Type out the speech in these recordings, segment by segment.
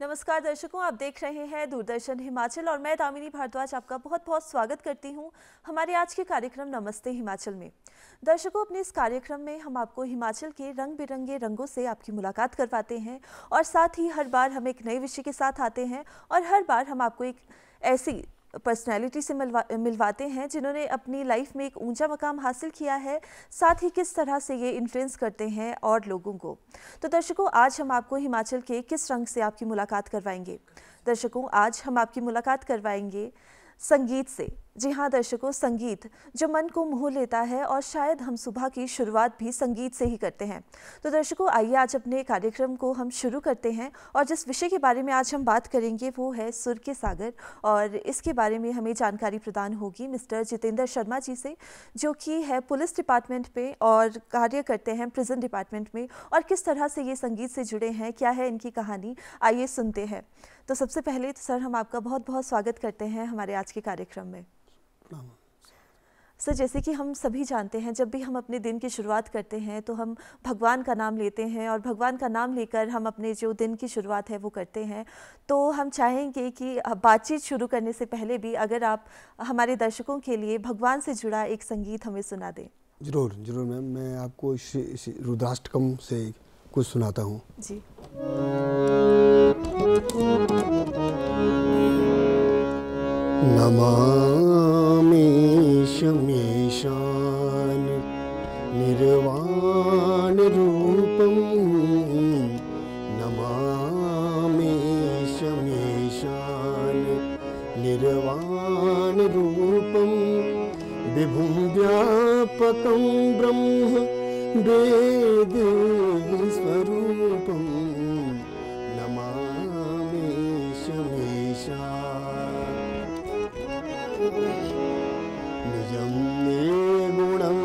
नमस्कार दर्शकों, आप देख रहे हैं दूरदर्शन हिमाचल और मैं दामिनी भारद्वाज आपका बहुत बहुत स्वागत करती हूं हमारे आज के कार्यक्रम नमस्ते हिमाचल में। दर्शकों, अपने इस कार्यक्रम में हम आपको हिमाचल के रंग बिरंगे रंगों से आपकी मुलाकात करवाते हैं और साथ ही हर बार हम एक नए विषय के साथ आते हैं और हर बार हम आपको एक ऐसी पर्सनैलिटी से मिलवाते हैं जिन्होंने अपनी लाइफ में एक ऊंचा मकाम हासिल किया है, साथ ही किस तरह से ये इन्फ्लुएंस करते हैं और लोगों को। तो दर्शकों, आज हम आपको हिमाचल के किस रंग से आपकी मुलाकात करवाएंगे। दर्शकों, आज हम आपकी मुलाकात करवाएंगे संगीत से। जी हाँ दर्शकों, संगीत जो मन को मोह लेता है और शायद हम सुबह की शुरुआत भी संगीत से ही करते हैं। तो दर्शकों, आइए आज अपने कार्यक्रम को हम शुरू करते हैं और जिस विषय के बारे में आज हम बात करेंगे वो है सुर के सागर, और इसके बारे में हमें जानकारी प्रदान होगी मिस्टर जितेंद्र शर्मा जी से, जो कि है पुलिस डिपार्टमेंट में और कार्य करते हैं प्रिजन डिपार्टमेंट में। और किस तरह से ये संगीत से जुड़े हैं, क्या है इनकी कहानी, आइए सुनते हैं। तो सबसे पहले तो सर, हम आपका बहुत बहुत स्वागत करते हैं हमारे आज के कार्यक्रम में। सर, जैसे कि हम सभी जानते हैं, जब भी हम अपने दिन की शुरुआत करते हैं तो हम भगवान का नाम लेते हैं और भगवान का नाम लेकर हम अपने जो दिन की शुरुआत है वो करते हैं। तो हम चाहेंगे कि बातचीत शुरू करने से पहले भी अगर आप हमारे दर्शकों के लिए भगवान से जुड़ा एक संगीत हमें सुना दें। जरूर जरूर मैम, मैं आपको इस रुद्राष्टकम से कुछ सुनाता हूँ जी। नमामि शमीशान निर्वाण रूपम, नमामि शमीशान निर्वाण रूपम, विभुं व्यापकं ब्रह्म वेद स्वरूपम, नमामि शमीशान निजं निर्गुणं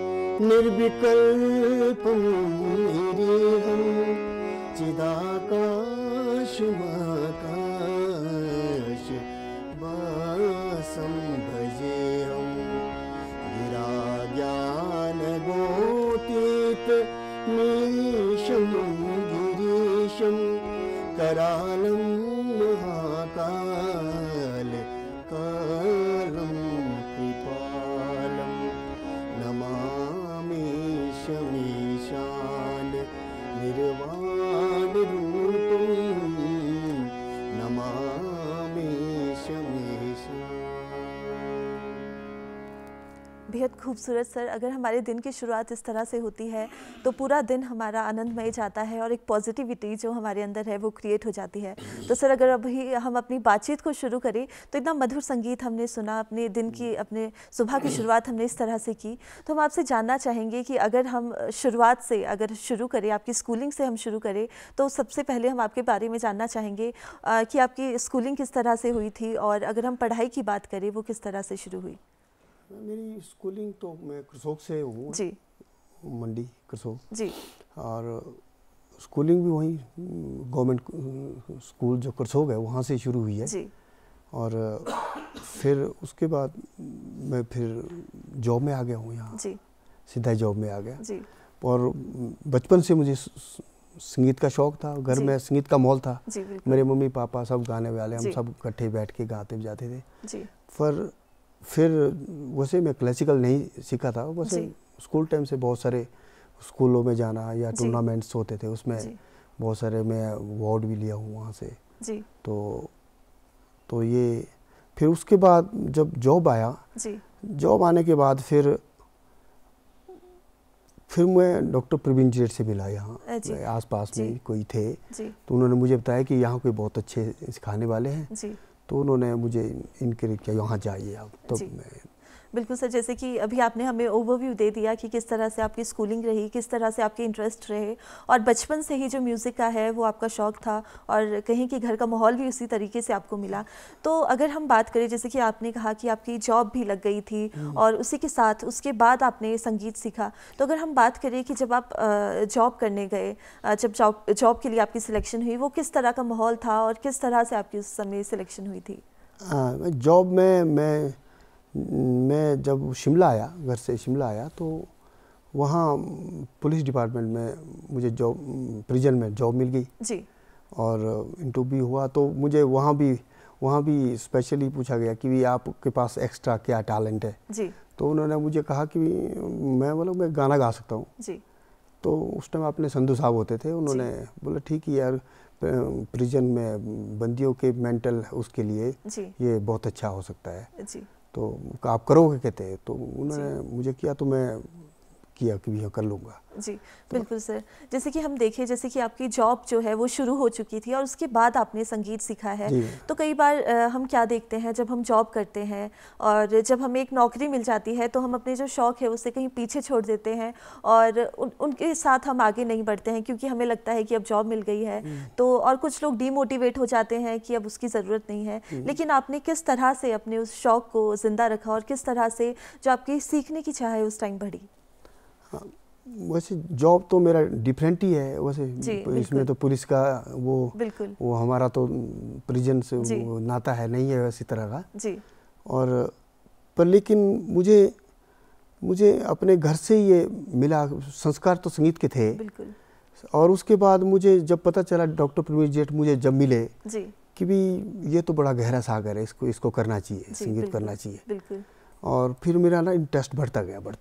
निर्विकल्पं निरीहं चिदाकाशमाकाशवासं भजेऽहं गिराज्ञानगोतीतमीशं गिरीशं करालं महाकाल कालं कृपालं, नमामि शमीशान निर्वाण रूपं, नमामि शमीशान। बेहद खूबसूरत सर। अगर हमारे दिन की शुरुआत इस तरह से होती है तो पूरा दिन हमारा आनंदमय जाता है और एक पॉजिटिविटी जो हमारे अंदर है वो क्रिएट हो जाती है। तो सर, अगर अभी हम अपनी बातचीत को शुरू करें तो इतना मधुर संगीत हमने सुना, अपने दिन की, अपने सुबह की शुरुआत हमने इस तरह से की। तो हम आपसे जानना चाहेंगे कि अगर हम शुरुआत से अगर शुरू करें, आपकी स्कूलिंग से हम शुरू करें, तो सबसे पहले हम आपके बारे में जानना चाहेंगे कि आपकी स्कूलिंग किस तरह से हुई थी और अगर हम पढ़ाई की बात करें वो किस तरह से शुरू हुई। मेरी स्कूलिंग तो मैं करसोग से हूँ जी, मंडी करसोग जी, और स्कूलिंग भी वहीं गवर्नमेंट स्कूल जो करसोग है वहाँ से शुरू हुई है जी, और फिर उसके बाद मैं फिर जॉब में आ गया हूँ यहाँ जी, सीधा जॉब में आ गया जी, और बचपन से मुझे संगीत का शौक था। घर में संगीत का माहौल था, जी, मेरे मम्मी पापा सब गाने वाले, हम जी, सब इकट्ठे बैठ के गाते जाते थे। जी, पर फिर वैसे मैं क्लासिकल नहीं सीखा था, वैसे स्कूल टाइम से बहुत सारे स्कूलों में जाना या टूर्नामेंट्स होते थे उसमें बहुत सारे मैं अवार्ड भी लिया हूँ वहाँ से जी। तो ये फिर उसके बाद जब जॉब आया, जॉब आने के बाद फिर मैं डॉक्टर प्रवीण जेठ से मिला यहाँ आसपास में कोई थे, तो उन्होंने मुझे बताया कि यहाँ कोई बहुत अच्छे सिखाने वाले हैं, तो उन्होंने मुझे इनकरेज किया यहाँ जाइए आप। तो मैं बिल्कुल सर, जैसे कि अभी आपने हमें ओवरव्यू दे दिया कि किस तरह से आपकी स्कूलिंग रही, किस तरह से आपके इंटरेस्ट रहे और बचपन से ही जो म्यूज़िक का है वो आपका शौक़ था और कहीं कि घर का माहौल भी उसी तरीके से आपको मिला। तो अगर हम बात करें, जैसे कि आपने कहा कि आपकी जॉब भी लग गई थी और उसी के साथ उसके बाद आपने संगीत सीखा, तो अगर हम बात करें कि जब आप जॉब करने गए, जब जॉब के लिए आपकी सिलेक्शन हुई, वो किस तरह का माहौल था और किस तरह से आपकी उस समय सिलेक्शन हुई थी? जॉब में मैं जब शिमला आया, घर से शिमला आया, तो वहाँ पुलिस डिपार्टमेंट में मुझे जॉब, प्रिजन में जॉब मिल गई। जी। और इंटरव्यू हुआ तो मुझे वहाँ भी स्पेशली पूछा गया कि आपके पास एक्स्ट्रा क्या टैलेंट है जी। तो उन्होंने मुझे कहा कि मैं गाना गा सकता हूँ जी। तो उस टाइम अपने संधू साहब होते थे, उन्होंने बोला ठीक है यार, प्रिजन में बंदियों के मेंटल उसके लिए ये बहुत अच्छा हो सकता है जी। तो आप करोगे कहते, तो उन्होंने मुझे किया तो मैं किया कि भी कर लूँगा। जी बिल्कुल सर। जैसे कि हम देखें, जैसे कि आपकी जॉब जो है वो शुरू हो चुकी थी और उसके बाद आपने संगीत सीखा है, तो कई बार हम क्या देखते हैं जब हम जॉब करते हैं और जब हमें एक नौकरी मिल जाती है तो हम अपने जो शौक़ है उसे कहीं पीछे छोड़ देते हैं और उनके साथ हम आगे नहीं बढ़ते हैं क्योंकि हमें लगता है कि अब जॉब मिल गई है तो, और कुछ लोग डीमोटिवेट हो जाते हैं कि अब उसकी ज़रूरत नहीं है। लेकिन आपने किस तरह से अपने उस शौक़ को ज़िंदा रखा और किस तरह से जो आपकी सीखने की चाह है उस टाइम बढ़ी? हाँ, वैसे जॉब तो मेरा डिफरेंट ही है वैसे, इसमें तो पुलिस का वो हमारा तो प्रिजन से वो नाता है नहीं है वैसी तरह का जी। और पर लेकिन मुझे अपने घर से ये मिला, संस्कार तो संगीत के थे। बिल्कुल। और उसके बाद मुझे जब पता चला डॉक्टर प्रवीण जेठ मुझे जब मिले कि भी ये तो बड़ा गहरा सागर है, इसको करना चाहिए, संगीत करना चाहिए। बिल्कुल। और फिर मेरा ना इंटरेस्ट बढ़ता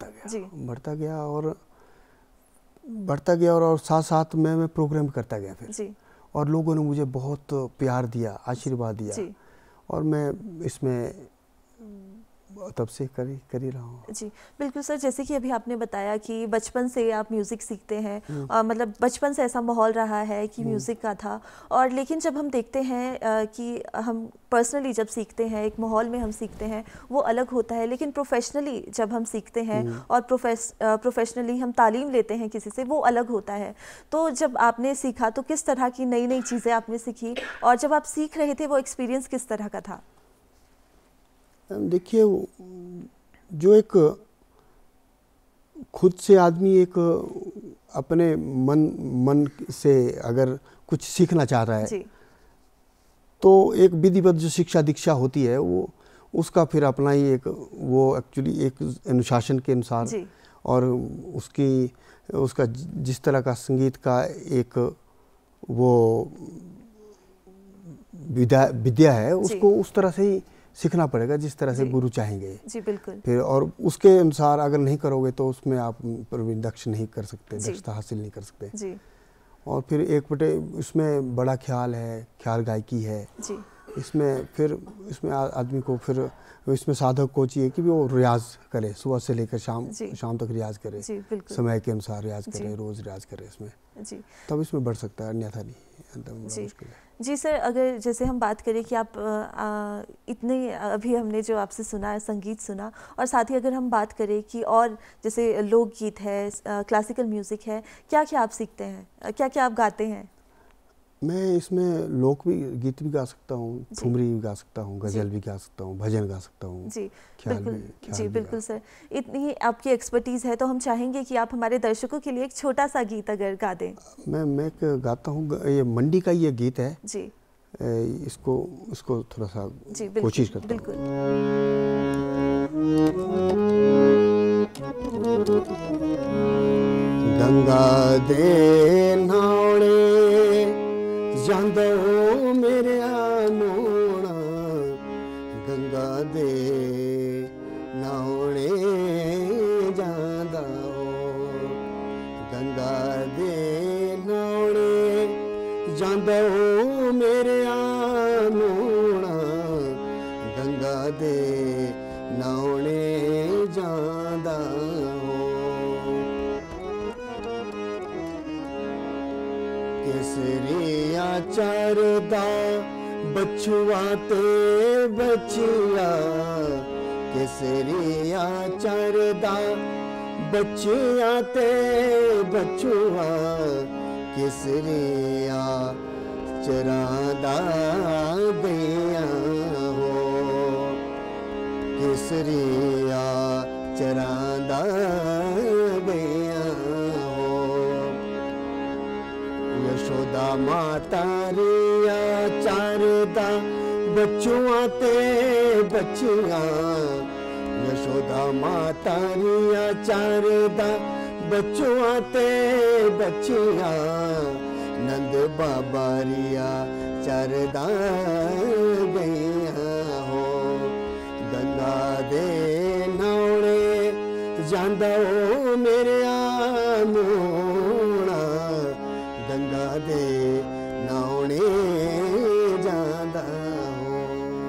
गया और साथ साथ मैं प्रोग्राम करता गया फिर और लोगों ने मुझे बहुत प्यार दिया, आशीर्वाद दिया और मैं इसमें तब से कर ही रहा हूँ। जी बिल्कुल सर। जैसे कि अभी आपने बताया कि बचपन से आप म्यूज़िक सीखते हैं, मतलब बचपन से ऐसा माहौल रहा है कि म्यूज़िक का था, और लेकिन जब हम देखते हैं कि हम पर्सनली जब सीखते हैं एक माहौल में हम सीखते हैं वो अलग होता है, लेकिन प्रोफेशनली जब हम सीखते हैं और प्रोफेशनली हम तालीम लेते हैं किसी से वो अलग होता है। तो जब आपने सीखा तो किस तरह की नई नई चीज़ें आपने सीखी और जब आप सीख रहे थे वो एक्सपीरियंस किस तरह का था? देखिए, जो एक खुद से आदमी एक अपने मन से अगर कुछ सीखना चाहता है तो एक विधिवत जो शिक्षा दीक्षा होती है वो उसका फिर अपना ही एक वो एक्चुअली एक अनुशासन के अनुसार और उसका जिस तरह का संगीत का एक वो विद्या है उसको उस तरह से ही सीखना पड़ेगा जिस तरह से गुरु चाहेंगे। जी बिल्कुल। फिर और उसके अनुसार अगर नहीं करोगे तो उसमें आप प्रवीण दक्ष नहीं कर सकते, दक्षता हासिल नहीं कर सकते जी। और फिर एक बटे इसमें बड़ा ख्याल है, ख्याल गायकी है जी। इसमें आदमी को फिर इसमें साधक को चाहिए कि वो रियाज करे, सुबह से लेकर शाम तक रियाज करे, समय के अनुसार रियाज करे, रोज़ रियाज करे इसमें जी, तब इसमें बढ़ सकता है, अन्यथा नहीं। जी जी सर, अगर जैसे हम बात करें कि आप इतने अभी हमने जो आपसे सुना संगीत सुना और साथ ही अगर हम बात करें कि और जैसे लोकगीत है, क्लासिकल म्यूज़िक है, क्या क्या आप सीखते हैं, क्या क्या आप गाते हैं? मैं इसमें लोक भी गीत भी गा सकता हूँ, ठुमरी भी गा सकता हूँ, गज़ल भी गा सकता हूँ, भजन गा सकता हूँ। जी बिल्कुल सर, इतनी आपकी एक्सपर्टीज़ है तो हम चाहेंगे कि आप हमारे दर्शकों के लिए एक छोटा सा गीत अगर गा दें। मैं एक गाता हूँ, ये मंडी का ये गीत है जी, इसको थोड़ा सा कोशिश करता हूँ। बिल्कुल। गंगा दे नाले जांदो मेरे मोना, गंगा दे नाले जांदा, गंगा दे नाले जांदो मेरे मोना, गंगा दे नाले जांदा। केसरिया चरदा बछुआ ते बछिया, केसरिया चरदा बछिया ते बछुआ, केसरिया चरादा गया हो, केसरिया चरादा गया हो। यशोदा माता रिया चारदा बच्चुआ ते बच्चिया, यशोदा माता रिया चारदा बच्चुआ ते बच्चिया, नंद बाबा रिया चरदा गया हो गंगा दे नौड़े जांदा ओ मेरे मोना गंगा दे नौड़े जांदा हो।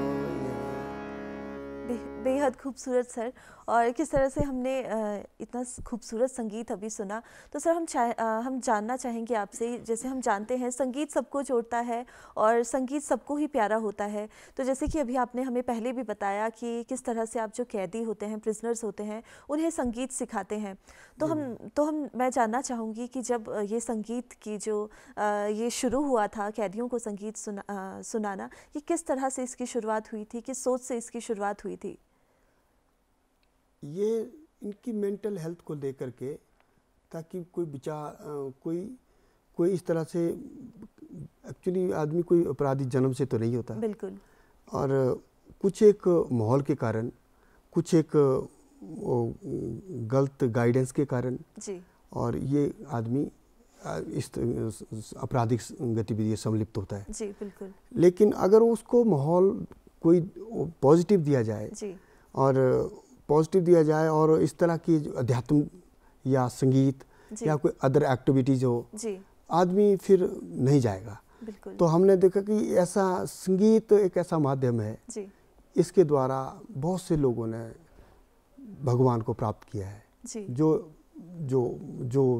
बेहद खूबसूरत सर। और किस तरह से हमने इतना खूबसूरत संगीत अभी सुना, तो सर हम जानना चाहेंगे आपसे, जैसे हम जानते हैं संगीत सबको जोड़ता है और संगीत सबको ही प्यारा होता है, तो जैसे कि अभी आपने हमें पहले भी बताया कि किस तरह से आप जो कैदी होते हैं, प्रिजनर्स होते हैं, उन्हें संगीत सिखाते हैं। तो मैं जानना चाहूँगी कि जब ये संगीत की जो ये शुरू हुआ था, कैदियों को संगीत सुनाना, ये किस तरह से इसकी शुरुआत हुई थी, किस सोच से इसकी शुरुआत हुई थी? ये इनकी मेंटल हेल्थ को लेकर के, ताकि कोई विचार कोई इस तरह से, एक्चुअली आदमी कोई अपराधी जन्म से तो नहीं होता, बिल्कुल, और कुछ एक माहौल के कारण, कुछ एक गलत गाइडेंस के कारण जी, और ये आदमी इस आपराधिक गतिविधि सम्मिलित होता है जी, बिल्कुल। लेकिन अगर उसको माहौल कोई पॉजिटिव दिया जाए जी, और इस तरह की अध्यात्म या संगीत या कोई अदर एक्टिविटीज हो जी, आदमी फिर नहीं जाएगा। तो हमने देखा कि ऐसा संगीत एक ऐसा माध्यम है जी, इसके द्वारा बहुत से लोगों ने भगवान को प्राप्त किया है जी। जो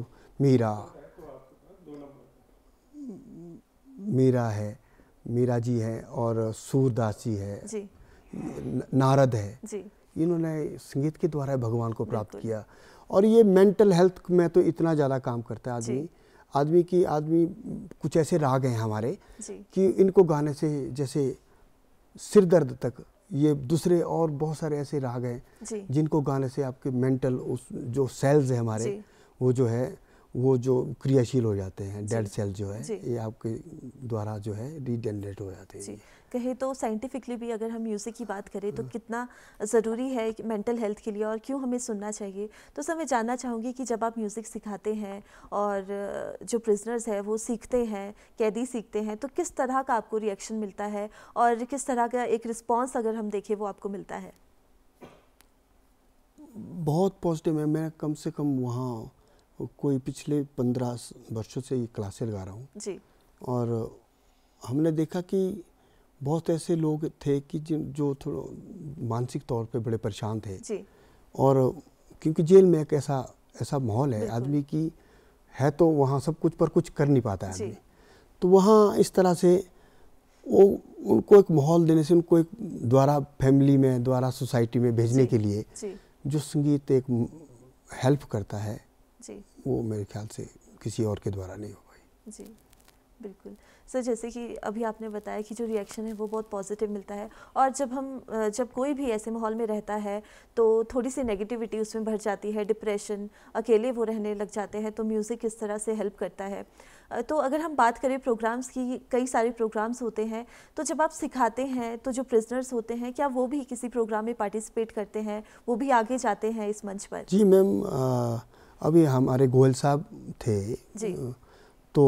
मीरा है, मीरा जी है, और सूरदास जी है जी, नारद है जी, इन्होंने संगीत के द्वारा भगवान को प्राप्त किया। और ये मेंटल हेल्थ में तो इतना ज़्यादा काम करता है आदमी कुछ ऐसे राग हैं हमारे कि इनको गाने से जैसे सिर दर्द तक, ये दूसरे और बहुत सारे ऐसे राग हैं जिनको गाने से आपके मेंटल जो सेल्स है हमारे, वो जो क्रियाशील हो जाते हैं, डेड सेल जो है ये आपके द्वारा जो है रीजनरेट हो जाते हैं। कहे तो साइंटिफिकली भी अगर हम म्यूज़िक की बात करें तो कितना ज़रूरी है मेंटल हेल्थ के लिए, और क्यों हमें सुनना चाहिए। तो सर मैं जानना चाहूँगी कि जब आप म्यूज़िक सिखाते हैं और जो प्रिजनर्स हैं वो सीखते हैं, कैदी सीखते हैं, तो किस तरह का आपको रिएक्शन मिलता है और किस तरह का एक रिस्पॉन्स अगर हम देखें वो आपको मिलता है? बहुत पॉजिटिव है। मैं कम से कम वहाँ कोई पिछले 15 वर्षों से ये क्लासें लगा रहा हूँ जी, और हमने देखा कि बहुत ऐसे लोग थे कि जो थोड़ा मानसिक तौर पे बड़े परेशान थे जी, और क्योंकि जेल में एक ऐसा माहौल है आदमी की है, तो वहाँ सब कुछ पर कुछ कर नहीं पाता है आदमी, तो वहाँ इस तरह से उनको एक माहौल देने से, उनको एक द्वारा फैमिली में, द्वारा सोसाइटी में भेजने के लिए जो संगीत एक हेल्प करता है जी, वो मेरे ख्याल से किसी और के द्वारा नहीं हो पाई जी। बिल्कुल सर, जैसे कि अभी आपने बताया कि जो रिएक्शन है वो बहुत पॉजिटिव मिलता है, और जब कोई भी ऐसे माहौल में रहता है तो थोड़ी सी नेगेटिविटी उसमें भर जाती है, डिप्रेशन, अकेले वो रहने लग जाते हैं, तो म्यूज़िक इस तरह से हेल्प करता है। तो अगर हम बात करें प्रोग्राम्स की, कई सारे प्रोग्राम्स होते हैं, तो जब आप सिखाते हैं तो जो प्रिजनर्स होते हैं क्या वो भी किसी प्रोग्राम में पार्टिसिपेट करते हैं, वो भी आगे जाते हैं इस मंच पर? जी मैम, अभी हमारे गोयल साहब थे जी, तो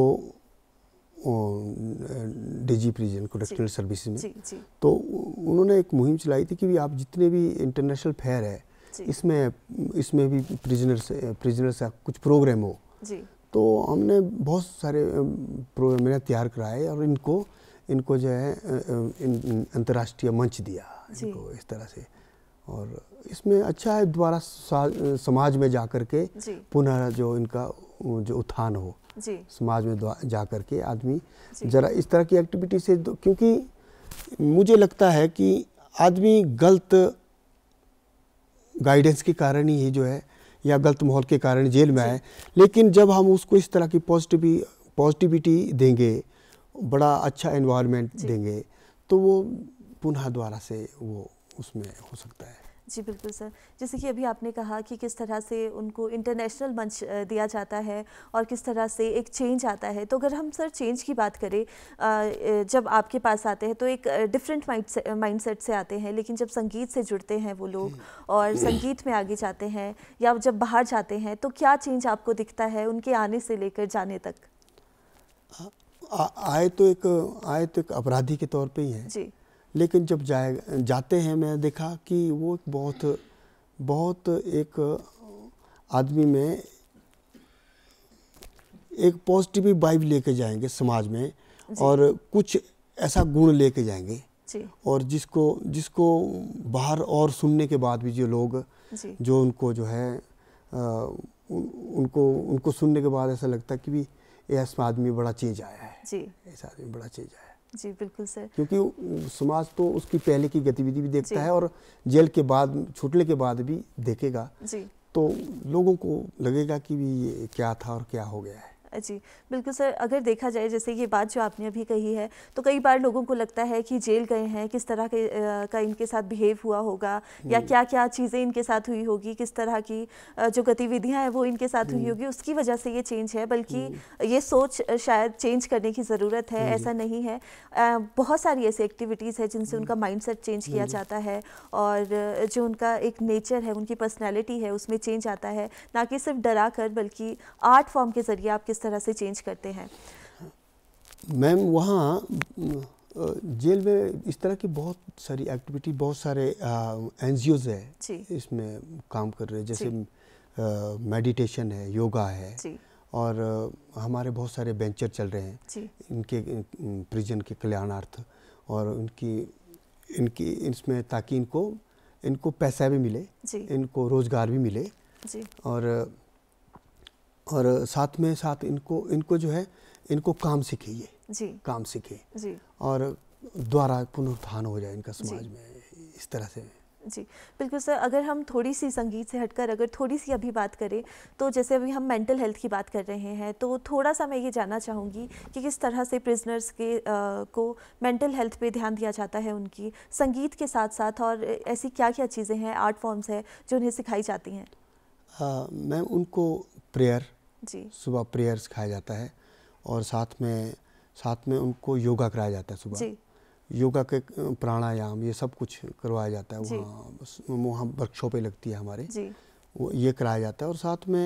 डीजी प्रिजन करेक्शनल सर्विस में जी, जी, तो उन्होंने एक मुहिम चलाई थी कि आप जितने भी इंटरनेशनल फेयर है इसमें भी प्रिजनर्स का कुछ प्रोग्राम हो जी, तो हमने बहुत सारे प्रोग्राम मैंने तैयार कराए और इनको जो है अंतर्राष्ट्रीय मंच दिया इनको इस तरह से, और इसमें अच्छा है द्वारा समाज में जा कर के पुनः जो इनका जो उत्थान हो जी, समाज में जा कर के आदमी जरा इस तरह की एक्टिविटी से, क्योंकि मुझे लगता है कि आदमी गलत गाइडेंस के कारण ही जो है या गलत माहौल के कारण जेल में आए, लेकिन जब हम उसको इस तरह की पॉजिटिविटी देंगे, बड़ा अच्छा एनवायरनमेंट देंगे, तो वो पुनः द्वारा से वो उसमें हो सकता है। जी बिल्कुल सर, जैसे कि अभी आपने कहा कि किस तरह से उनको इंटरनेशनल मंच दिया जाता है और किस तरह से एक चेंज आता है, तो अगर हम सर चेंज की बात करें, जब आपके पास आते हैं तो एक डिफरेंट माइंडसेट से आते हैं, लेकिन जब संगीत से जुड़ते हैं वो लोग और संगीत में आगे जाते हैं या जब बाहर जाते हैं, तो क्या चेंज आपको दिखता है उनके आने से लेकर जाने तक? आए तो एक अपराधी के तौर पे ही हैं जी। लेकिन जब जाते हैं मैं देखा कि वो बहुत एक आदमी में एक पॉजिटिव वाइब लेके जाएंगे समाज में और कुछ ऐसा गुण लेके जाएंगे जी। और जिसको बाहर और सुनने के बाद भी जो लोग जो उनको जो है उनको सुनने के बाद ऐसा लगता है कि भी ऐसा आदमी बड़ा चेंज आया है जी, ऐसा आदमी बड़ा चेंज आया है जी। बिल्कुल सर, क्योंकि समाज तो उसकी पहले की गतिविधि भी देखता है और जेल के बाद छूटने के बाद भी देखेगा जी। तो लोगों को लगेगा कि भी ये क्या था और क्या हो गया है जी। बिल्कुल सर, अगर देखा जाए जैसे ये बात जो आपने अभी कही है तो कई बार लोगों को लगता है कि जेल गए हैं, किस तरह का इनके साथ बिहेव हुआ होगा या क्या क्या चीज़ें इनके साथ हुई होगी, किस तरह की जो गतिविधियां हैं वो इनके साथ हुई होगी, उसकी वजह से ये चेंज है। बल्कि ये सोच शायद चेंज करने की ज़रूरत है, ऐसा नहीं है। बहुत सारी ऐसी एक्टिविटीज़ है जिनसे उनका माइंडसेट चेंज किया जाता है और जो उनका एक नेचर है, उनकी पर्सनैलिटी है, उसमें चेंज आता है। ना कि सिर्फ डरा कर बल्कि आर्ट फॉर्म के ज़रिए आप तरह से चेंज करते हैं। मैम वहाँ जेल में इस तरह की बहुत सारी एक्टिविटी, बहुत सारे एनजीओज है इसमें काम कर रहे हैं, जैसे मेडिटेशन है, योगा है और हमारे बहुत सारे वेंचर चल रहे हैं इनके प्रिजन के कल्याणार्थ और इनकी इसमें ताकि इनको पैसा भी मिले, इनको रोजगार भी मिले और साथ इनको जो है इनको काम सीखे, ये काम सीखे और द्वारा पुनरुत्थान हो जाए इनका समाज में, इस तरह से जी। बिल्कुल सर, अगर हम थोड़ी सी संगीत से हटकर अगर थोड़ी सी अभी बात करें तो जैसे अभी हम मेंटल हेल्थ की बात कर रहे हैं तो थोड़ा सा मैं ये जानना चाहूँगी कि किस तरह से प्रिजनर्स को मेंटल हेल्थ पे ध्यान दिया जाता है उनकी संगीत के साथ साथ, और ऐसी क्या क्या चीज़ें हैं, आर्ट फॉर्म्स है जो उन्हें सिखाई जाती हैं? मैं उनको प्रेयर सुबह प्रेयर सिखाया जाता है और साथ में उनको योगा कराया जाता है सुबह, योगा के प्राणायाम ये सब कुछ करवाया जाता है वहाँ वर्कशॉपें लगती है हमारे, वो ये कराया जाता है।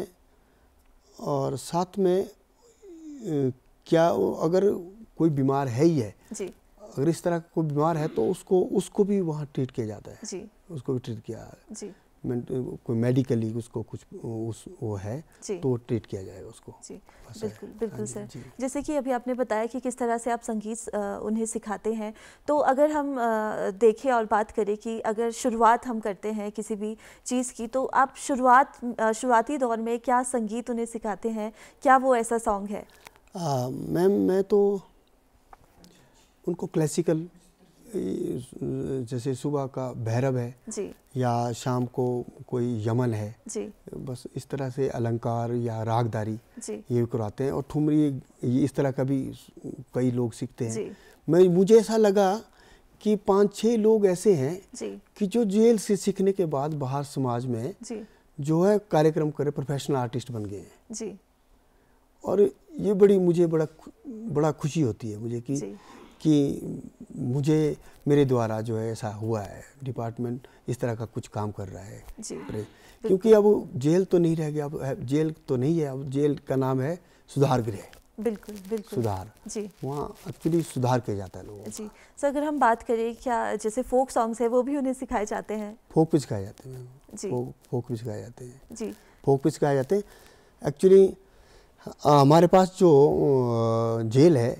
और साथ में क्या अगर कोई बीमार है ही है, अगर इस तरह का कोई बीमार है तो उसको भी वहाँ ट्रीट किया जाता है, उसको भी ट्रीट किया कोई मेडिकली उसको कुछ वो है तो ट्रीट किया जाएगा उसको जी। बिल्कुल सर, जैसे कि अभी आपने बताया कि किस तरह से आप संगीत उन्हें सिखाते हैं, तो अगर हम देखें और बात करें कि अगर शुरुआत हम करते हैं किसी भी चीज़ की तो आप शुरुआती दौर में क्या संगीत उन्हें सिखाते हैं, क्या वो ऐसा सॉन्ग है? मैम मैं तो उनको क्लासिकल, जैसे सुबह का भैरव है जी, या शाम को कोई यमन है जी, बस इस तरह से अलंकार या रागदारी ये भी करवाते हैं और ठुमरी इस तरह का भी कई लोग सीखते हैं। मुझे ऐसा लगा कि 5-6 लोग ऐसे हैं कि जो जेल से सीखने के बाद बाहर समाज में जो है कार्यक्रम करे, प्रोफेशनल आर्टिस्ट बन गए हैं जी। और ये मुझे बड़ा खुशी होती है मुझे कि मुझे मेरे द्वारा जो है ऐसा हुआ है, डिपार्टमेंट इस तरह का कुछ काम कर रहा है जी। क्योंकि अब जेल तो नहीं रह गया, अब जेल तो नहीं है, अब जेल का नाम है सुधार गृह। बिल्कुल सुधार जी, वहाँ एक्चुअली सुधार किया जाता है लोगों जी। सर अगर हम बात करें क्या जैसे फोक सॉन्ग्स है वो भी उन्हें सिखाए जाते हैं? फोक भी सिखाए जाते हैं फोक भी सिखाए जाते हैं जी, फोक भी सिखाए जाते हैं। एक्चुअली हमारे पास जो जेल है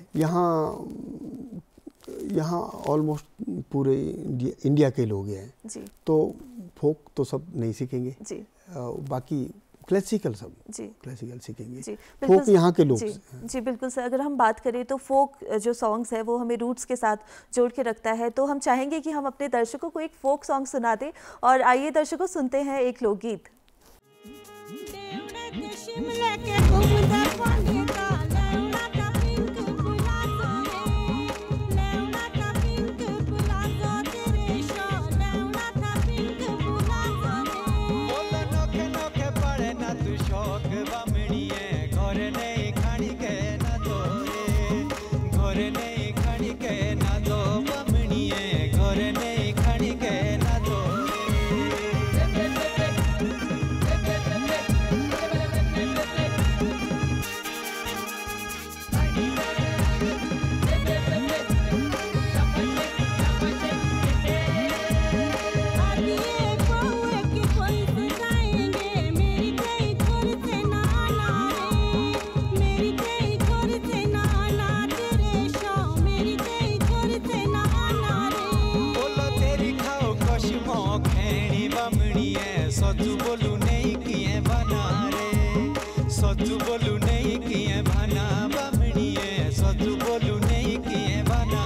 यहाँ ऑलमोस्ट पूरे इंडिया के लोग हैं जी, तो फोक तो सब नहीं सीखेंगे जी, बाकी क्लासिकल सब जी, क्लासिकल सीखेंगे जी। फोक यहाँ के लोग जी बिल्कुल सर, अगर हम बात करें तो फोक जो सॉन्ग्स है वो हमें रूट्स के साथ जोड़ के रखता है, तो हम चाहेंगे कि हम अपने दर्शकों को एक फोक सॉन्ग सुना दें और आइए दर्शकों सुनते हैं एक लोकगीत। बोलू नहीं किए भाना बमणिए सच बोलू नहीं किए भाना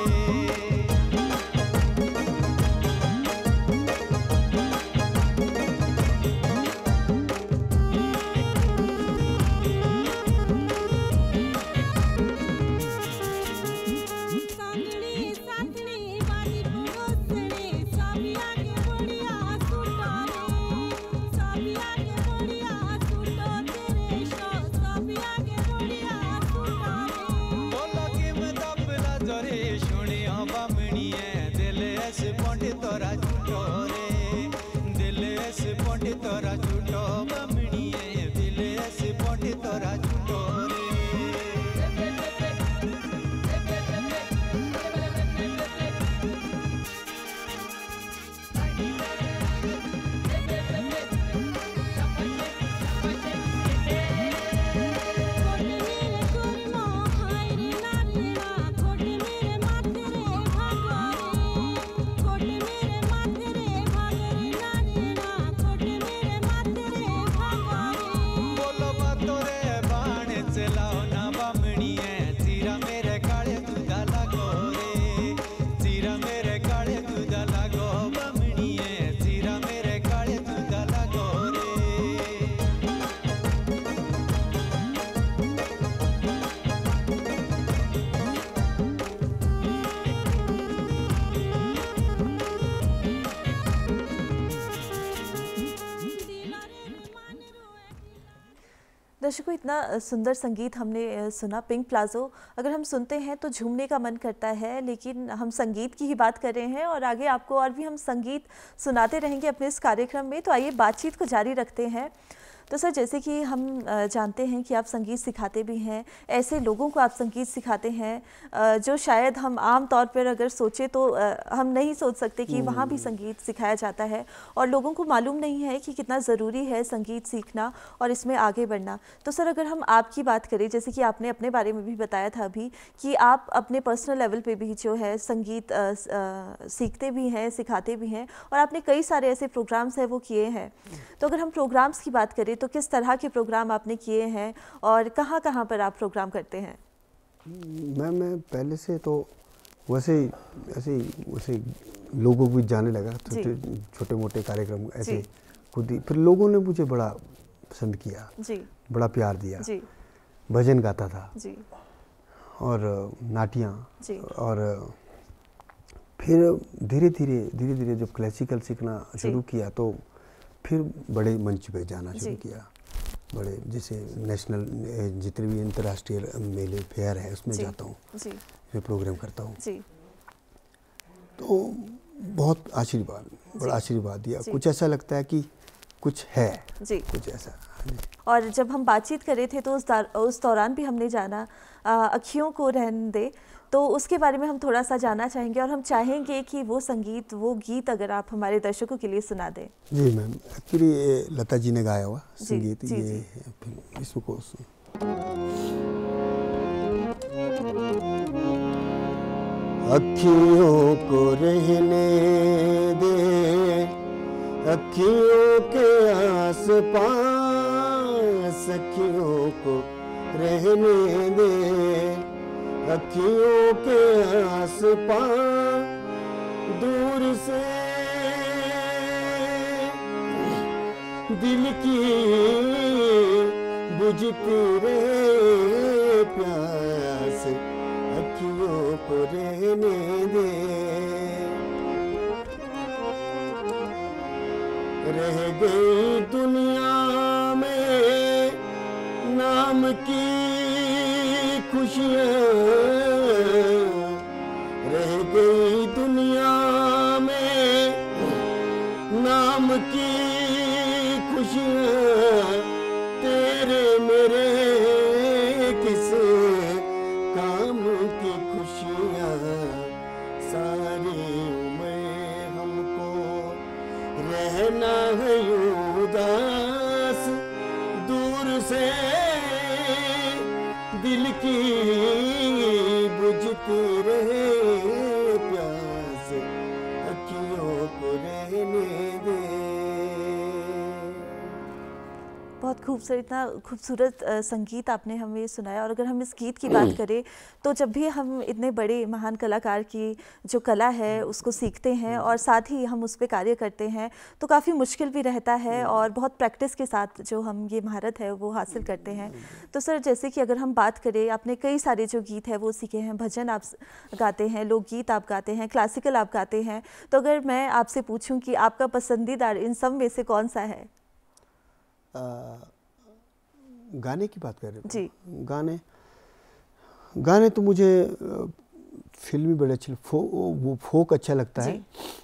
तोरा झूठो रे दिल ऐसे पोंटे तोरा झूठो बमणिए दिल ऐसे पोंटे तोरा झूठो रे दर्शकों, इतना सुंदर संगीत हमने सुना। पिंक प्लाजो अगर हम सुनते हैं तो झूमने का मन करता है, लेकिन हम संगीत की ही बात कर रहे हैं और आगे आपको और भी हम संगीत सुनाते रहेंगे अपने इस कार्यक्रम में। तो आइए बातचीत को जारी रखते हैं। तो सर, जैसे कि हम जानते हैं कि आप संगीत सिखाते भी हैं, ऐसे लोगों को आप संगीत सिखाते हैं जो शायद हम आम तौर पर अगर सोचें तो हम नहीं सोच सकते कि वहाँ भी संगीत सिखाया जाता है और लोगों को मालूम नहीं है कि कितना ज़रूरी है संगीत सीखना और इसमें आगे बढ़ना। तो सर, अगर हम आपकी बात करें, जैसे कि आपने अपने बारे में भी बताया था अभी कि आप अपने पर्सनल लेवल पे भी जो है संगीत सीखते भी हैं, सिखाते भी हैं और आपने कई सारे ऐसे प्रोग्राम्स हैं वो किए हैं। तो अगर हम प्रोग्राम्स की बात करें तो किस तरह के प्रोग्राम आपने किए हैं और कहाँ पर आप प्रोग्राम करते हैं? मैं पहले से तो वैसे लोगों को जाने लगा, छोटे मोटे कार्यक्रम ऐसे खुद ही। फिर लोगों ने मुझे बड़ा पसंद किया जी, बड़ा प्यार दिया जी। भजन गाता था जी, और नाटियाँ, और फिर धीरे धीरे जब क्लासिकल सीखना शुरू किया तो फिर बड़े मंच पे जाना शुरू किया। बड़े जैसे नेशनल जितने भी अंतर्राष्ट्रीय मेले फेयर है उसमें जाता हूँ, मैं प्रोग्राम करता हूँ। तो बहुत बड़ा आशीर्वाद दिया। कुछ ऐसा लगता है कि कुछ है जी, कुछ ऐसा। और जब हम बातचीत कर रहे थे तो उस दौरान भी हमने जाना अखियों को रहने दे, तो उसके बारे में हम थोड़ा सा जानना चाहेंगे और हम चाहेंगे कि वो संगीत, वो गीत अगर आप हमारे दर्शकों के लिए सुना दें। जी मैम, एक्चुअली ये लता जी ने गाया हुआ संगीत, ये इसको अखियों को रहने दे, अखियों के आस पास अखियों को रहने दे, अखियों के आस पास दूर से दिल की बुझती रहे प्यास अखियों को रहने दे। रह गई दुनिया में नाम की खुशियाँ, रह गई दुनिया में नाम की खुशियाँ, तेरे मेरे किस काम की खुशियाँ। सारी उम्र हमको रहना है उदास, दूर से दिल की बुझती रहे प्यास अखियों को रहने दे। बहुत खूबसूरत, इतना खूबसूरत संगीत आपने हमें सुनाया। और अगर हम इस गीत की बात करें तो जब भी हम इतने बड़े महान कलाकार की जो कला है उसको सीखते हैं और साथ ही हम उस पर कार्य करते हैं तो काफ़ी मुश्किल भी रहता है और बहुत प्रैक्टिस के साथ जो हम ये महारत है वो हासिल करते हैं। तो सर जैसे कि अगर हम बात करें, आपने कई सारे जो गीत है वो सीखे हैं, भजन आप गाते हैं, लोकगीत आप गाते हैं, क्लासिकल आप गाते हैं, तो अगर मैं आपसे पूछूं कि आपका पसंदीदा इन सब में से कौन सा है? गाने की बात कर रहे हैं जी। गाने तो मुझे फिल्मी बड़े अच्छे, वो फोक अच्छा लगता है।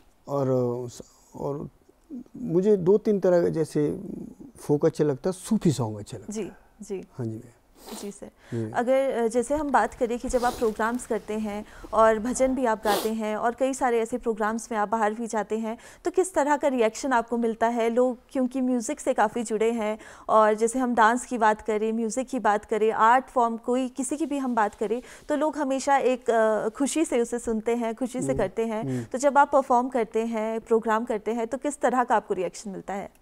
और मुझे 2-3 तरह के, जैसे फोक अच्छा लगता है, सूफी सॉन्ग अच्छा लगता है। जी। हाँ जी जी सर। अगर जैसे हम बात करें कि जब आप प्रोग्राम्स करते हैं और भजन भी आप गाते हैं और कई सारे ऐसे प्रोग्राम्स में आप बाहर भी जाते हैं, तो किस तरह का रिएक्शन आपको मिलता है? लोग क्योंकि म्यूज़िक से काफ़ी जुड़े हैं, और जैसे हम डांस की बात करें, म्यूज़िक की बात करें, आर्ट फॉर्म कोई किसी की भी हम बात करें, तो लोग हमेशा एक खुशी से उसे सुनते हैं, खुशी से करते हैं। तो जब आप परफॉर्म करते हैं, प्रोग्राम करते हैं, तो किस तरह का आपको रिएक्शन मिलता है?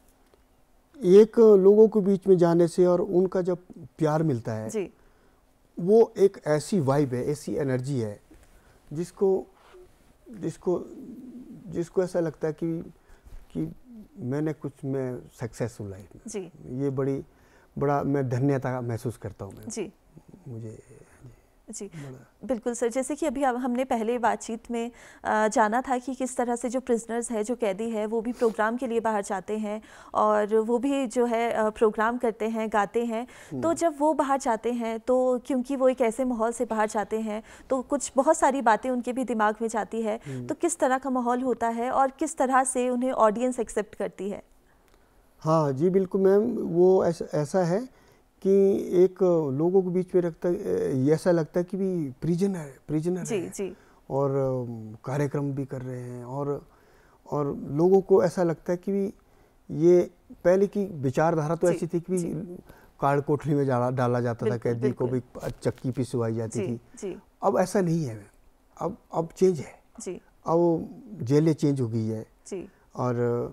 एक लोगों के बीच में जाने से और उनका जब प्यार मिलता है जी। वो एक ऐसी वाइब है, ऐसी एनर्जी है जिसको जिसको जिसको ऐसा लगता है कि मैं सक्सेसफुल लाइफ में। जी। ये बड़ा मैं धन्यता महसूस करता हूँ मैं। जी। मुझे जी बिल्कुल सर। जैसे कि अभी हमने पहले बातचीत में जाना था कि किस तरह से जो प्रिजनर्स है, जो कैदी है, वो भी प्रोग्राम के लिए बाहर जाते हैं और वो भी जो है प्रोग्राम करते हैं, गाते हैं। तो जब वो बाहर जाते हैं तो क्योंकि वो एक ऐसे माहौल से बाहर जाते हैं तो बहुत सारी बातें उनके भी दिमाग में जाती है। तो किस तरह का माहौल होता है और किस तरह से उन्हें ऑडियंस एक्सेप्ट करती है? हाँ जी बिल्कुल मैम, वो ऐसा है कि एक लोगों के बीच में रखता है, ऐसा लगता है कि भी प्रिजनर जी, है। जी। और कार्यक्रम भी कर रहे हैं और लोगों को ऐसा लगता है कि भी ये पहले की विचारधारा तो ऐसी थी कि काड़ कोठरी में डाला जाता था, कैदी को भी चक्की पिसवाई जाती थी। अब ऐसा नहीं है, अब चेंज है। अब जेलें चेंज हो गई है और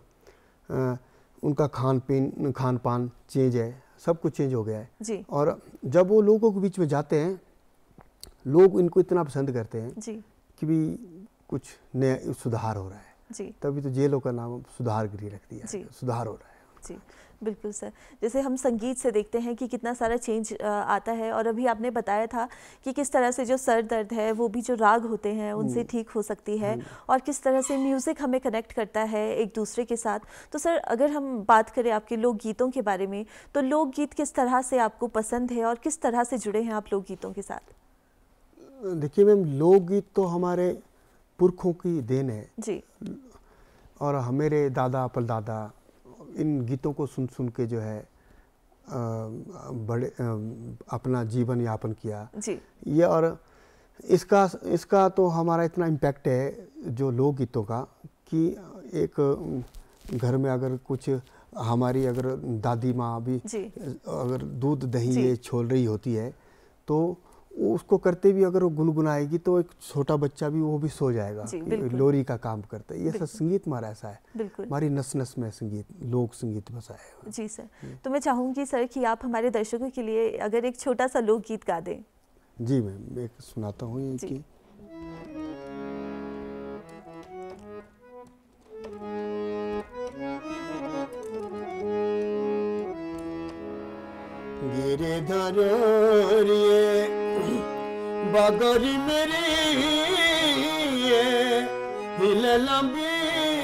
उनका खान पान चेंज है, सब कुछ चेंज हो गया है। और जब वो लोगों के बीच में जाते हैं, लोग इनको इतना पसंद करते हैं कि भी कुछ नया सुधार हो रहा है। तभी तो जेलों का नाम सुधार गृह रख दिया है, सुधार हो रहा है। जी बिल्कुल सर। जैसे हम संगीत से देखते हैं कि कितना सारा चेंज आता है, और अभी आपने बताया था कि किस तरह से जो सर दर्द है वो भी जो राग होते हैं उनसे ठीक हो सकती है, और किस तरह से म्यूज़िक हमें कनेक्ट करता है एक दूसरे के साथ। तो सर अगर हम बात करें आपके लोकगीतों के बारे में, तो लोकगीत किस तरह से आपको पसंद है और किस तरह से जुड़े हैं आप लोकगीतों के साथ? देखिए मैम, लोकगीत तो हमारे पुरखों की देन है जी, और हमारे दादा परदादा इन गीतों को सुन के जो है बड़े अपना जीवन यापन किया जी। ये, और इसका तो हमारा इतना इम्पैक्ट है जो लोकगीतों का कि एक घर में अगर कुछ हमारी अगर दादी माँ भी अगर दूध दही ये छोल रही होती है तो उसको करते भी अगर वो गुनगुनाएगी तो एक छोटा बच्चा भी वो भी सो जाएगा। लोरी का काम करता है। ये सब संगीत हमारा ऐसा है, हमारी नस नस में संगीत, लोक संगीत बसा है। जी सर। तो मैं चाहूँगी सर कि आप हमारे दर्शकों के लिए अगर एक छोटा सा लोकगीत गा दें। जी मैम, मैं सुनाता हूँ ये कि गिरधर रे बागरी मेरी हिल लंबी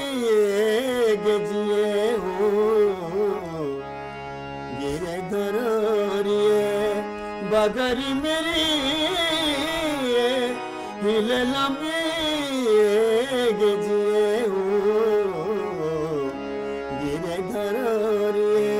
गजिए हो, गिरधर रे बागरी मेरी हिल लंबी गजिए हो, गिरधर रे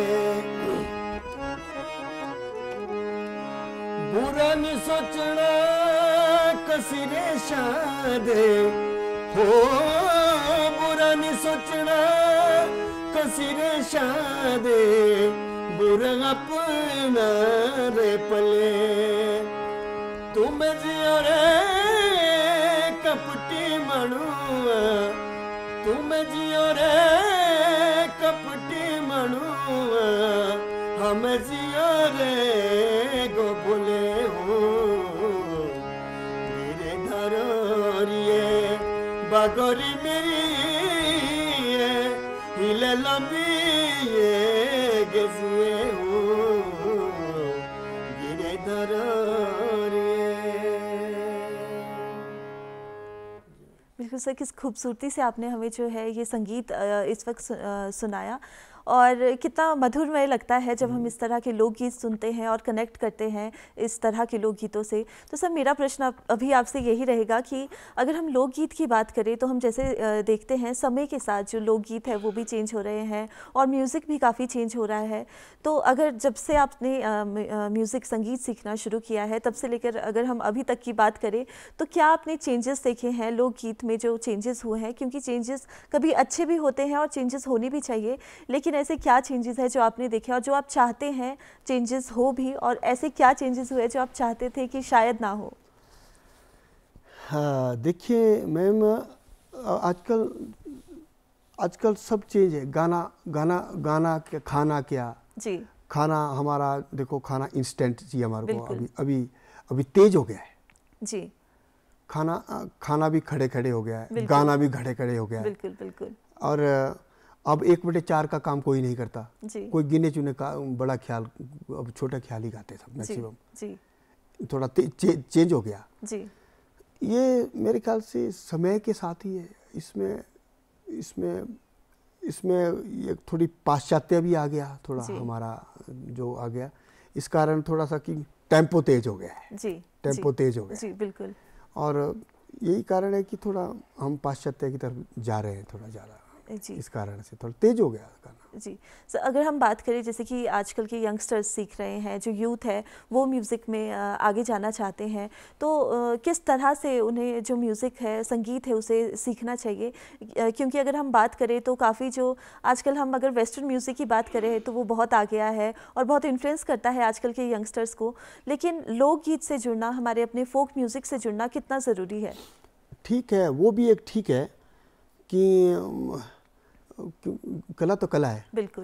बुरा नहीं सोचना कसिरे शादे हो, बुरा नहीं सोचना कसिरे शादे, बुरा अपना रे पले, तुम जियो रे कपटी मनुआ, तुम जियो रे कपटी मनुआ, हम जियारे गो बोले हो मेरे धरोरिए बागोरी मेरी हिले लंबी गजिए हो गिरे धरोरिए। बिल्कुल सर, किस खूबसूरती से आपने हमें जो है ये संगीत इस वक्त सुनाया, और कितना मधुरमय लगता है जब हम इस तरह के लोकगीत सुनते हैं और कनेक्ट करते हैं इस तरह के लोकगीतों से। तो सर मेरा प्रश्न अभी आपसे यही रहेगा कि अगर हम लोकगीत की बात करें तो हम जैसे देखते हैं समय के साथ जो लोकगीत है वो भी चेंज हो रहे हैं और म्यूज़िक भी काफ़ी चेंज हो रहा है। तो अगर जब से आपने म्यूज़िक संगीत सीखना शुरू किया है तब से लेकर अगर हम अभी तक की बात करें तो क्या आपने चेंजेस देखे हैं लोकगीत में, जो चेंजेस हुए हैं? क्योंकि चेंजेस कभी अच्छे भी होते हैं और चेंजेस होने भी चाहिए, लेकिन ऐसे क्या चेंजेस है जो आपने देखे और जो आप चाहते हैं चेंजेस हो भी, और ऐसे क्या चेंजेस हुए जो आप चाहते थे कि शायद ना हो? हाँ देखिए मैम, आजकल सब चेंज है। गाना क्या, खाना क्या जी, खाना हमारा देखो, खाना इंस्टेंट चाहिए हमारे को। अभी तेज हो गया है जी, खाना भी खड़े खड़े हो गया है, गाना भी खड़े खड़े हो गया है। बिल्कुल बिल्कुल। और अब 1/4 का काम कोई नहीं करता, कोई गिने चुने का बड़ा ख्याल, अब छोटा ख्याल ही गाते सब मैक्सिमम जी। थोड़ा चेंज हो गया जी। ये मेरे ख्याल से समय के साथ ही है। इसमें ये थोड़ी पाश्चात्य भी आ गया, थोड़ा हमारा जो आ गया, इस कारण थोड़ा सा कि टेम्पो तेज हो गया है जी, टेम्पो तेज हो गया जी, बिल्कुल। और यही कारण है कि थोड़ा हम पाश्चात्य की तरफ जा रहे हैं थोड़ा ज़्यादा जी, इस कारण से थोड़ा तेज हो गया गाना जी। सर अगर हम बात करें जैसे कि आजकल के यंगस्टर्स सीख रहे हैं, जो यूथ है वो म्यूज़िक में आगे जाना चाहते हैं, तो किस तरह से उन्हें जो म्यूज़िक है, संगीत है, उसे सीखना चाहिए? क्योंकि अगर हम बात करें तो काफ़ी जो आजकल हम अगर वेस्टर्न म्यूज़िक की बात करें तो वो बहुत आ गया है और बहुत इन्फ्लुएंस करता है आजकल के यंगस्टर्स को, लेकिन लोकगीत से जुड़ना, हमारे अपने फोक म्यूज़िक से जुड़ना कितना ज़रूरी है? ठीक है, वो भी एक ठीक है कि कला तो कला है, बिल्कुल।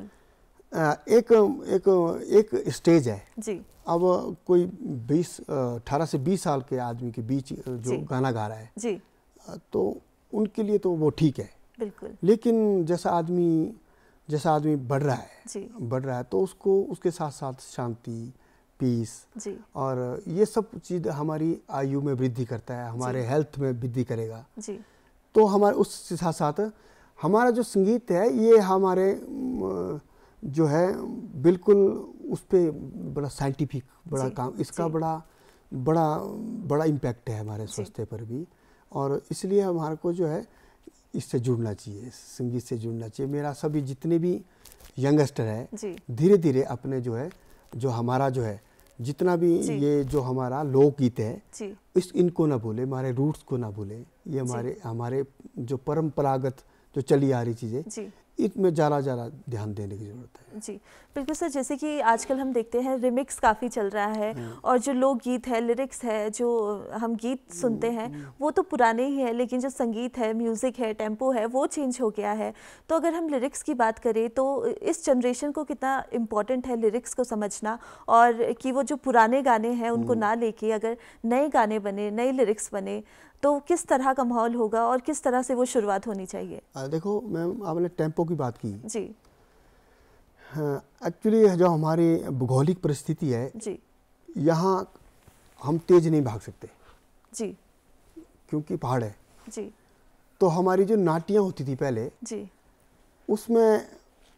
एक स्टेज है जी। अब कोई 18 से 20 साल के आदमी के बीच जो गाना गा रहा है जी, तो उनके लिए तो वो ठीक है, बिल्कुल। लेकिन जैसा आदमी बढ़ रहा है तो उसको उसके साथ साथ शांति, पीस जी, और ये सब चीज़ हमारी आयु में वृद्धि करता है, हमारे हेल्थ में वृद्धि करेगा जी। तो हमारे उसके साथ साथ हमारा जो संगीत है ये हमारे जो है बिल्कुल उस पर बड़ा साइंटिफिक बड़ा काम, इसका बड़ा इम्पैक्ट है हमारे स्वास्थ्य पर भी, और इसलिए हमारे को जो है इससे जुड़ना चाहिए, संगीत से जुड़ना चाहिए। मेरा सभी जितने भी यंगस्टर है धीरे धीरे अपने जो है, जो हमारा जो है जितना भी ये जो हमारा लोकगीत है इनको ना भूले, हमारे रूट्स को ना भूले, ये हमारे जो परंपरागत जो चली आ रही चीज़ें, इसमें ज़्यादा ध्यान देने की ज़रूरत है जी। बिल्कुल सर, जैसे कि आजकल हम देखते हैं रिमिक्स काफ़ी चल रहा है, और जो लोकगीत है, लिरिक्स है, जो हम गीत सुनते हैं वो तो पुराने ही है, लेकिन जो संगीत है, म्यूज़िक है, टेम्पो है, वो चेंज हो गया है। तो अगर हम लिरिक्स की बात करें तो इस जनरेशन को कितना इम्पॉर्टेंट है लिरिक्स को समझना, और कि वो जो पुराने गाने हैं उनको ना लेके अगर नए गाने बने, नए लिरिक्स बने, तो किस तरह का माहौल होगा और किस तरह से वो शुरुआत होनी चाहिए? देखो मैम, आपने टेम्पो की बात की जी। हाँ, एक्चुअली जो हमारी भौगोलिक परिस्थिति है जी, यहाँ हम तेज नहीं भाग सकते जी, क्योंकि पहाड़ है जी। तो हमारी जो नाटियाँ होती थी पहले जी, उसमें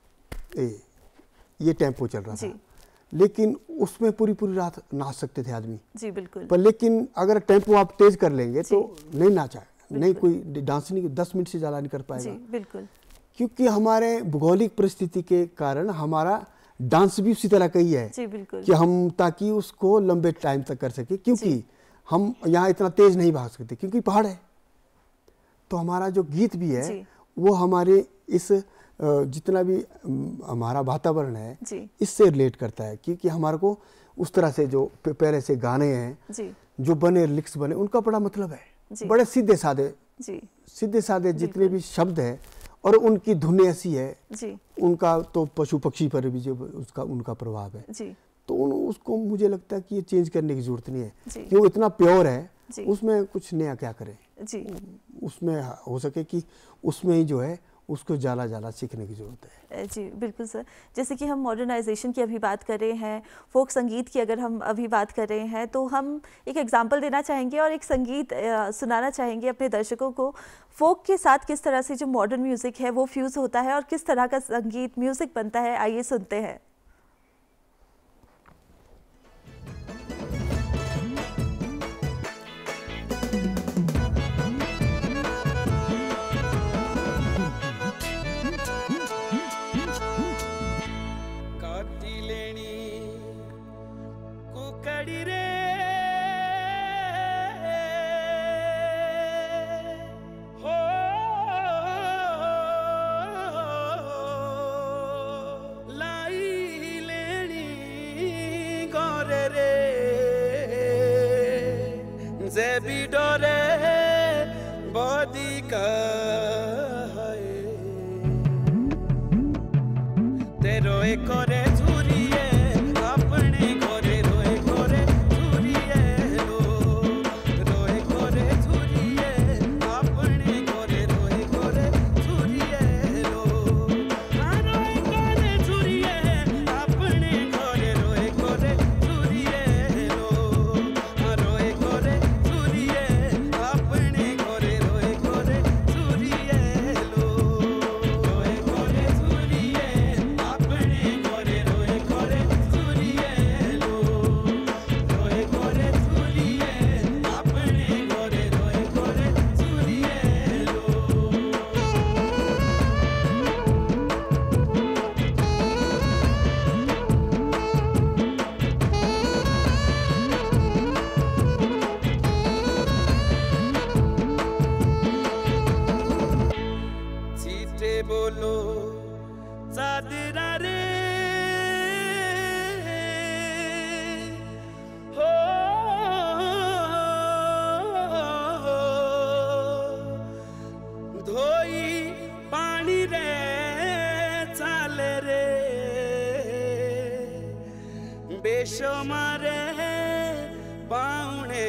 ये टेम्पो चल रहा था, लेकिन उसमें पूरी रात नाच सकते थे आदमी जी, बिल्कुल। पर लेकिन अगर टेम्पो आप तेज कर लेंगे तो नहीं नाचा, नहीं कोई डांस नहीं, 10 मिनट से ज़्यादा नहीं कर पाएगा जी, बिल्कुल। क्योंकि हमारे भौगोलिक परिस्थिति के कारण हमारा डांस भी उसी तरह का ही है जी, बिल्कुल। कि हम ताकि उसको लंबे टाइम तक कर सके, क्योंकि हम यहाँ इतना तेज नहीं भाग सकते क्योंकि पहाड़ है। तो हमारा जो गीत भी है वो हमारे इस जितना भी हमारा वातावरण है इससे रिलेट करता है, क्योंकि हमारे को उस तरह से जो पहले से गाने हैं जो बने, लिरिक्स बने, उनका बड़ा मतलब है, बड़े सीधे साधे जितने भी शब्द हैं और उनकी धुन ऐसी है जी, उनका तो पशु पक्षी पर भी जो उसका उनका प्रभाव है जी, तो उसको मुझे लगता है कि ये चेंज करने की जरूरत नहीं है जी, कि वो इतना प्योर है जी, उसमें कुछ नया क्या करें, जी, उसमें हो सके कि उसमें ही जो है उसको ज़्यादा ज़्यादा सीखने की ज़रूरत है। जी बिल्कुल सर। जैसे कि हम मॉडर्नाइजेशन की अभी बात कर रहे हैं, फोक संगीत की अगर हम अभी बात कर रहे हैं, तो हम एक एग्जांपल देना चाहेंगे और एक संगीत सुनाना चाहेंगे अपने दर्शकों को। फोक के साथ किस तरह से जो मॉडर्न म्यूज़िक है वो फ्यूज़ होता है और किस तरह का संगीत म्यूज़िक बनता है, आइए सुनते हैं। भी डरे बदी का तेरो एक करे झूरिए अपने घरे रोए करे झूरिए रोए करे झूरिए अपने घरे रोए करे झूरिए रोए करे झूरिए अपने घरे रोए करे झूरिए रोए करे झूरिए अपने घरे रोए करे झूरिए रोए करे झूरिए अपने घरे रोए करे झूरिए रोए करे झूरिए अपने घरे रोए करे झूरिए सीटे बोलो चादरा रे हो धोई पानी रे चाले रे बेशुमारे बाउणे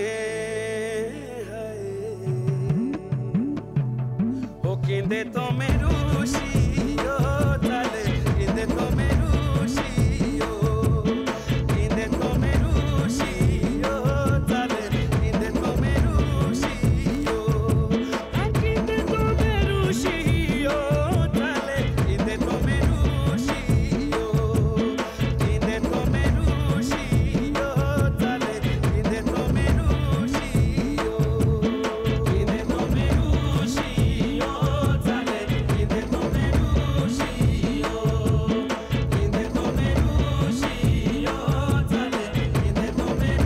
o kinde to merushiyo tale kinde to merushiyo kinde to merushiyo tale kinde to merushiyo kinde to merushiyo tale kinde to merushiyo kinde to merushiyo tale kinde to merushiyo kinde to merushiyo tale kinde to merushiyo kinde to merushiyo tale kinde to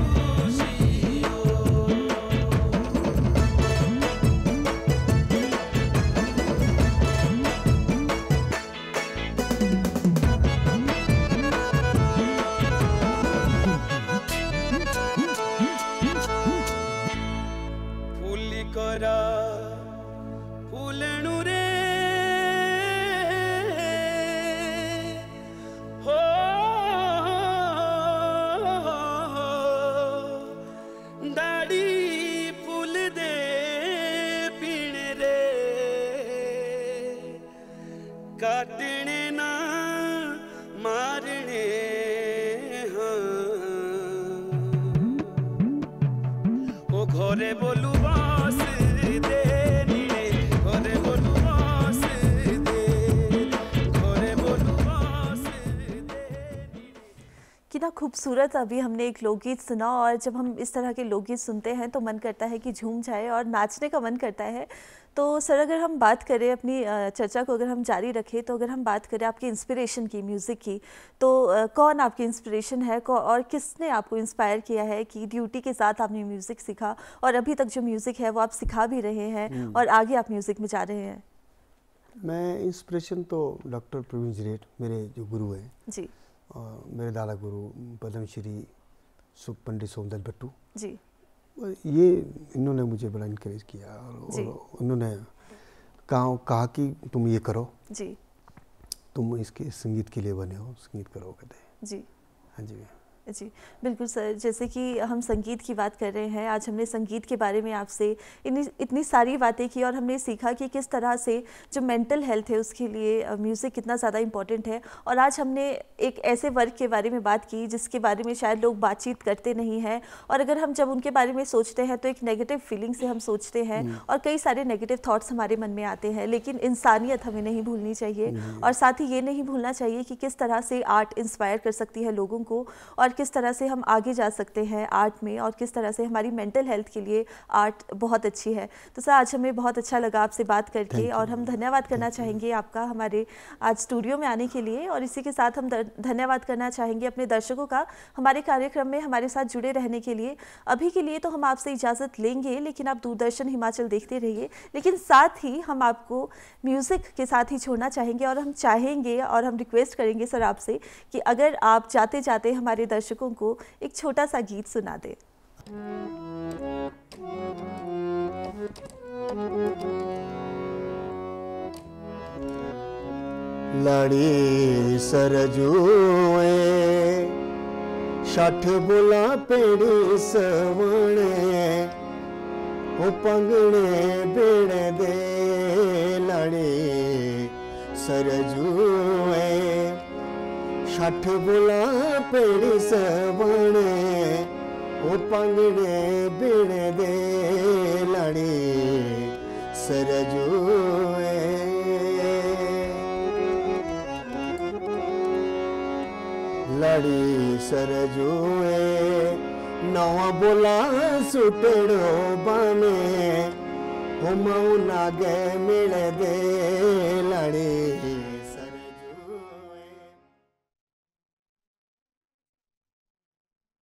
फूली करा फूलणु रे हो दाढ़ी फूल दे पीने रे काटने ना मारने हाँ ओ घरे बोलू बस दे नीड़े घरे बोलू बस दे घरे बोलू बस दे कितना खूबसूरत अभी हमने एक लोकगीत सुना, और जब हम इस तरह के लोकगीत सुनते हैं तो मन करता है कि झूम जाए और नाचने का मन करता है। तो सर अगर हम बात करें अपनी चर्चा को अगर हम जारी रखें, तो अगर हम बात करें आपकी इंस्पिरेशन की म्यूज़िक की, तो कौन आपकी इंस्पिरेशन है और किसने आपको इंस्पायर किया है कि ड्यूटी के साथ आपने म्यूज़िक सीखा और अभी तक जो म्यूज़िक है वो आप सिखा भी रहे हैं और आगे आप म्यूज़िक में जा रहे हैं? मैं इंस्पिरेशन तो डॉक्टर प्रवीण जिरेट मेरे जो गुरु हैं जी, और मेरे दादा गुरु पद्मश्री पंडित सोमदत्त भट्टू जी, ये इन्होंने मुझे बड़ा इनकरेज किया और उन्होंने कहा कि तुम ये करो जी, तुम इसके संगीत के लिए बने हो, संगीत करो कहते। जी हाँ जी जी, बिल्कुल सर। जैसे कि हम संगीत की बात कर रहे हैं, आज हमने संगीत के बारे में आपसे इतनी सारी बातें की और हमने सीखा कि किस तरह से जो मेंटल हेल्थ है उसके लिए म्यूज़िक कितना ज़्यादा इम्पॉर्टेंट है। और आज हमने एक ऐसे वर्क के बारे में बात की जिसके बारे में शायद लोग बातचीत करते नहीं हैं, और अगर हम जब उनके बारे में सोचते हैं तो एक नेगेटिव फीलिंग से हम सोचते हैं और कई सारे नेगेटिव थॉट्स हमारे मन में आते हैं। लेकिन इंसानियत हमें नहीं भूलनी चाहिए, और साथ ही ये नहीं भूलना चाहिए कि किस तरह से आर्ट इंस्पायर कर सकती है लोगों को, और किस तरह से हम आगे जा सकते हैं आर्ट में, और किस तरह से हमारी मेंटल हेल्थ के लिए आर्ट बहुत अच्छी है। तो सर, आज हमें बहुत अच्छा लगा आपसे बात करके, और हम धन्यवाद करना चाहेंगे आपका हमारे आज स्टूडियो में आने के लिए। और इसी के साथ हम धन्यवाद करना चाहेंगे अपने दर्शकों का हमारे कार्यक्रम में हमारे साथ जुड़े रहने के लिए। अभी के लिए तो हम आपसे इजाज़त लेंगे, लेकिन आप दूरदर्शन हिमाचल देखते रहिए। लेकिन साथ ही हम आपको म्यूज़िक के साथ ही छोड़ना चाहेंगे, और हम चाहेंगे और हम रिक्वेस्ट करेंगे सर आपसे कि अगर आप जाते जाते हमारे दर्शकों को एक छोटा सा गीत सुना दे। लाड़ी सरजुए छठ बुला पेड़ी सवणे ओ पंगड़े बेड़े दे। लाड़ी सरजुए छठ बुला पेड़ी सवणे ओ पंगड़े बेड़े दे। लाड़ी सरजुए लाड़ी सरजुए नवा बोला सुटड़ो बने हो मऊ नागे मिले दे। लाड़ी